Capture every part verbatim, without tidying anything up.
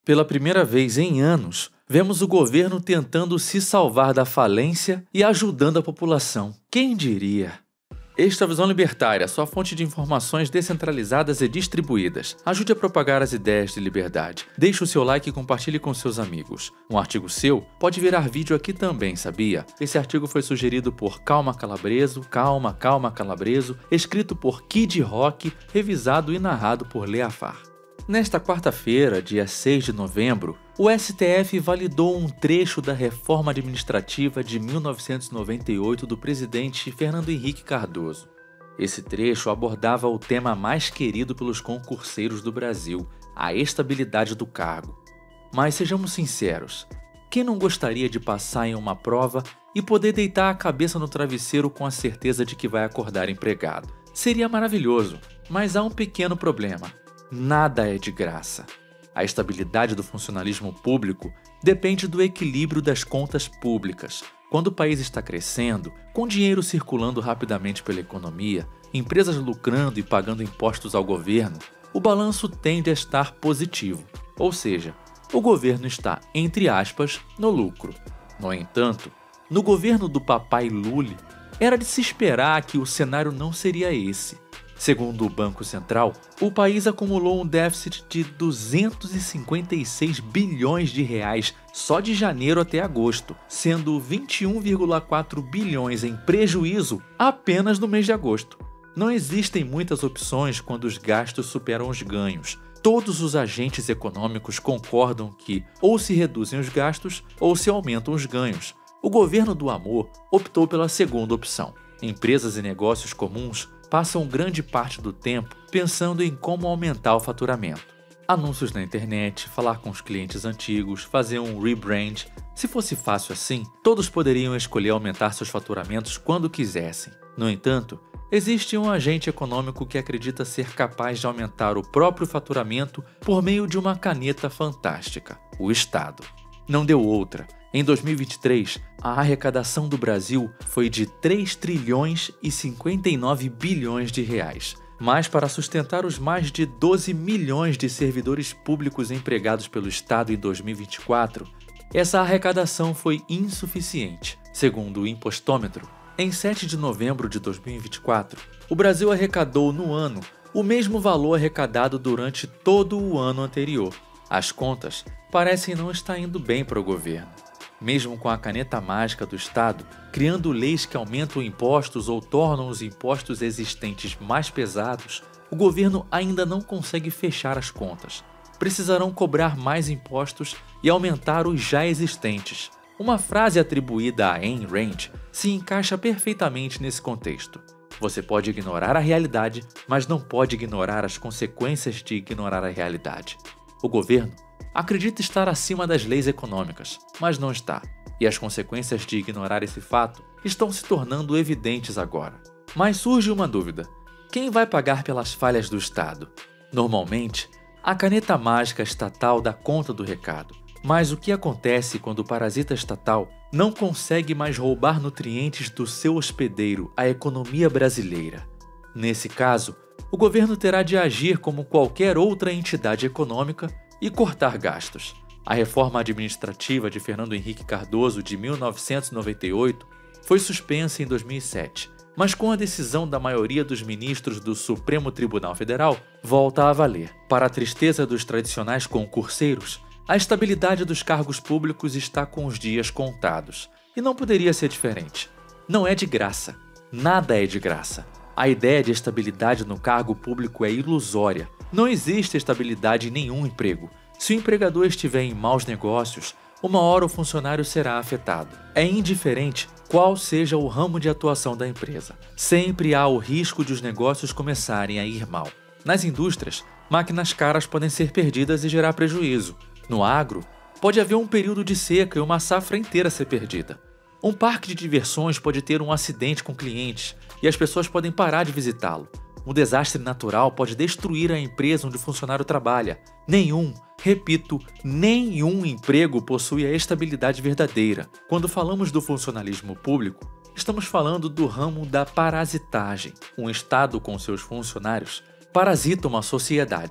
Pela primeira vez em anos, vemos o governo tentando se salvar da falência e ajudando a população. Quem diria? Esta é a Visão Libertária, sua fonte de informações descentralizadas e distribuídas. Ajude a propagar as ideias de liberdade. Deixe o seu like e compartilhe com seus amigos. Um artigo seu pode virar vídeo aqui também, sabia? Esse artigo foi sugerido por Calma Calabreso, Calma, Calma Calabreso, escrito por Kid Rock, revisado e narrado por Leafar. Nesta quarta-feira, dia seis de novembro, o S T F validou um trecho da reforma administrativa de mil novecentos e noventa e oito do presidente Fernando Henrique Cardoso. Esse trecho abordava o tema mais querido pelos concurseiros do Brasil, a estabilidade do cargo. Mas sejamos sinceros, quem não gostaria de passar em uma prova e poder deitar a cabeça no travesseiro com a certeza de que vai acordar empregado? Seria maravilhoso, mas há um pequeno problema. Nada é de graça. A estabilidade do funcionalismo público depende do equilíbrio das contas públicas. Quando o país está crescendo, com dinheiro circulando rapidamente pela economia, empresas lucrando e pagando impostos ao governo, o balanço tende a estar positivo. Ou seja, o governo está, entre aspas, no lucro. No entanto, no governo do papai Lully, era de se esperar que o cenário não seria esse. Segundo o Banco Central, o país acumulou um déficit de duzentos e cinquenta e seis bilhões de reais só de janeiro até agosto, sendo vinte e um vírgula quatro bilhões em prejuízo apenas no mês de agosto. Não existem muitas opções quando os gastos superam os ganhos. Todos os agentes econômicos concordam que ou se reduzem os gastos ou se aumentam os ganhos. O governo do amor optou pela segunda opção. Empresas e negócios comuns passam grande parte do tempo pensando em como aumentar o faturamento. Anúncios na internet, falar com os clientes antigos, fazer um rebrand. Se fosse fácil assim, todos poderiam escolher aumentar seus faturamentos quando quisessem. No entanto, existe um agente econômico que acredita ser capaz de aumentar o próprio faturamento por meio de uma caneta fantástica: o Estado. Não deu outra. Em dois mil e vinte e três, a arrecadação do Brasil foi de três trilhões e cinquenta e nove bilhões de reais. Mas para sustentar os mais de doze milhões de servidores públicos empregados pelo Estado em dois mil e vinte e quatro, essa arrecadação foi insuficiente. Segundo o Impostômetro, em sete de novembro de dois mil e vinte e quatro, o Brasil arrecadou no ano o mesmo valor arrecadado durante todo o ano anterior. As contas parecem não estar indo bem para o governo. Mesmo com a caneta mágica do Estado, criando leis que aumentam impostos ou tornam os impostos existentes mais pesados, o governo ainda não consegue fechar as contas. Precisarão cobrar mais impostos e aumentar os já existentes. Uma frase atribuída a Ayn Rand se encaixa perfeitamente nesse contexto. Você pode ignorar a realidade, mas não pode ignorar as consequências de ignorar a realidade. O governo acredita estar acima das leis econômicas, mas não está, e as consequências de ignorar esse fato estão se tornando evidentes agora. Mas surge uma dúvida: quem vai pagar pelas falhas do Estado? Normalmente, a caneta mágica estatal dá conta do recado, mas o que acontece quando o parasita estatal não consegue mais roubar nutrientes do seu hospedeiro, a economia brasileira? Nesse caso, o governo terá de agir como qualquer outra entidade econômica e cortar gastos. A reforma administrativa de Fernando Henrique Cardoso de mil novecentos e noventa e oito foi suspensa em dois mil e sete, mas com a decisão da maioria dos ministros do Supremo Tribunal Federal, volta a valer. Para a tristeza dos tradicionais concurseiros, a estabilidade dos cargos públicos está com os dias contados. E não poderia ser diferente. Não é de graça. Nada é de graça. A ideia de estabilidade no cargo público é ilusória. Não existe estabilidade em nenhum emprego. Se o empregador estiver em maus negócios, uma hora o funcionário será afetado. É indiferente qual seja o ramo de atuação da empresa. Sempre há o risco de os negócios começarem a ir mal. Nas indústrias, máquinas caras podem ser perdidas e gerar prejuízo. No agro, pode haver um período de seca e uma safra inteira ser perdida. Um parque de diversões pode ter um acidente com clientes e as pessoas podem parar de visitá-lo. Um desastre natural pode destruir a empresa onde o funcionário trabalha. Nenhum, repito, nenhum emprego possui a estabilidade verdadeira. Quando falamos do funcionalismo público, estamos falando do ramo da parasitagem. Um Estado com seus funcionários parasita uma sociedade.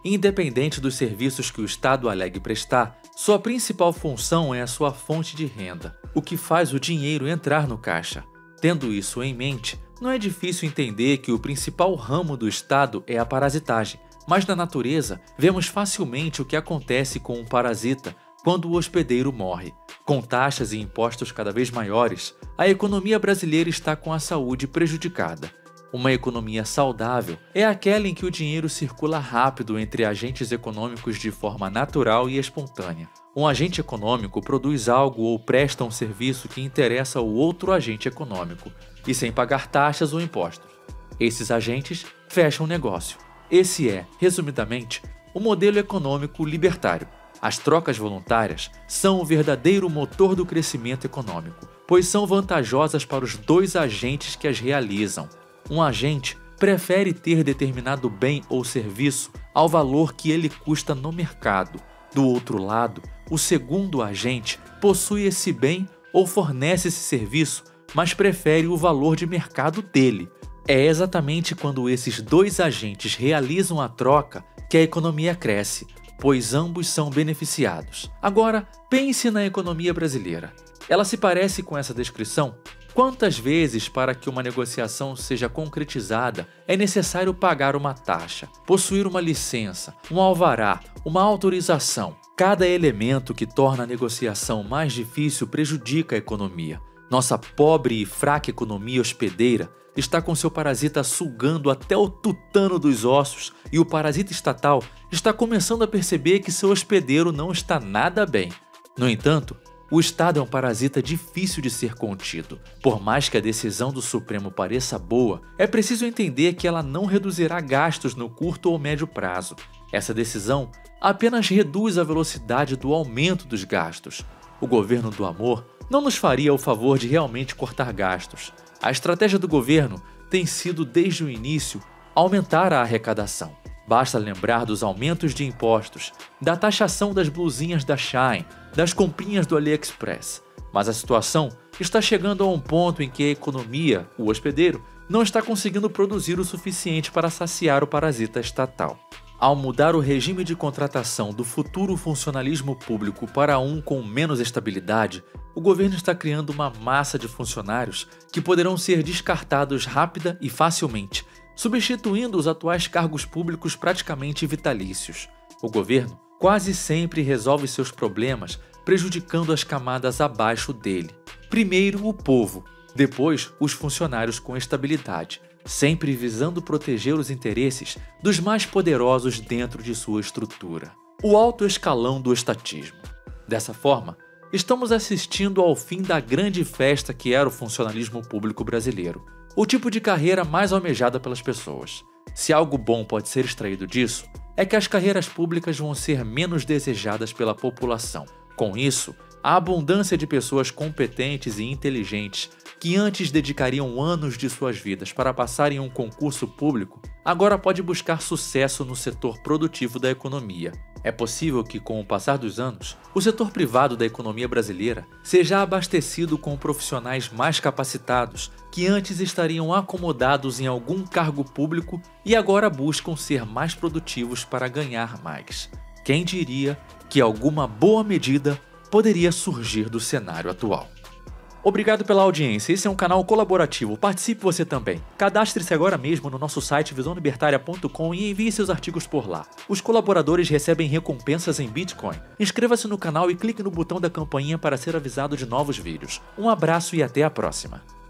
Independente dos serviços que o Estado alegue prestar, sua principal função é a sua fonte de renda, o que faz o dinheiro entrar no caixa. Tendo isso em mente, não é difícil entender que o principal ramo do Estado é a parasitagem, mas na natureza vemos facilmente o que acontece com um parasita quando o hospedeiro morre. Com taxas e impostos cada vez maiores, a economia brasileira está com a saúde prejudicada. Uma economia saudável é aquela em que o dinheiro circula rápido entre agentes econômicos de forma natural e espontânea. Um agente econômico produz algo ou presta um serviço que interessa ao outro agente econômico, e sem pagar taxas ou impostos. Esses agentes fecham o negócio. Esse é, resumidamente, o modelo econômico libertário. As trocas voluntárias são o verdadeiro motor do crescimento econômico, pois são vantajosas para os dois agentes que as realizam. Um agente prefere ter determinado bem ou serviço ao valor que ele custa no mercado. Do outro lado, o segundo agente possui esse bem ou fornece esse serviço, mas prefere o valor de mercado dele. É exatamente quando esses dois agentes realizam a troca que a economia cresce, pois ambos são beneficiados. Agora, pense na economia brasileira. Ela se parece com essa descrição? Quantas vezes, para que uma negociação seja concretizada, é necessário pagar uma taxa, possuir uma licença, um alvará, uma autorização? Cada elemento que torna a negociação mais difícil prejudica a economia. Nossa pobre e fraca economia hospedeira está com seu parasita sugando até o tutano dos ossos, e o parasita estatal está começando a perceber que seu hospedeiro não está nada bem. No entanto, o Estado é um parasita difícil de ser contido. Por mais que a decisão do Supremo pareça boa, é preciso entender que ela não reduzirá gastos no curto ou médio prazo. Essa decisão apenas reduz a velocidade do aumento dos gastos. O governo do amor não nos faria o favor de realmente cortar gastos. A estratégia do governo tem sido, desde o início, aumentar a arrecadação. Basta lembrar dos aumentos de impostos, da taxação das blusinhas da Shein, das comprinhas do AliExpress. Mas a situação está chegando a um ponto em que a economia, o hospedeiro, não está conseguindo produzir o suficiente para saciar o parasita estatal. Ao mudar o regime de contratação do futuro funcionalismo público para um com menos estabilidade, o governo está criando uma massa de funcionários que poderão ser descartados rápida e facilmente, substituindo os atuais cargos públicos praticamente vitalícios. O governo quase sempre resolve seus problemas prejudicando as camadas abaixo dele. Primeiro o povo, depois os funcionários com estabilidade, sempre visando proteger os interesses dos mais poderosos dentro de sua estrutura. O alto escalão do estatismo. Dessa forma, estamos assistindo ao fim da grande festa que era o funcionalismo público brasileiro, o tipo de carreira mais almejada pelas pessoas. Se algo bom pode ser extraído disso, é que as carreiras públicas vão ser menos desejadas pela população. Com isso, a abundância de pessoas competentes e inteligentes que antes dedicariam anos de suas vidas para passar em um concurso público, agora pode buscar sucesso no setor produtivo da economia. É possível que, com o passar dos anos, o setor privado da economia brasileira seja abastecido com profissionais mais capacitados que antes estariam acomodados em algum cargo público e agora buscam ser mais produtivos para ganhar mais. Quem diria que alguma boa medida poderia surgir do cenário atual? Obrigado pela audiência, esse é um canal colaborativo, participe você também. Cadastre-se agora mesmo no nosso site visão libertaria ponto com e envie seus artigos por lá. Os colaboradores recebem recompensas em Bitcoin. Inscreva-se no canal e clique no botão da campainha para ser avisado de novos vídeos. Um abraço e até a próxima.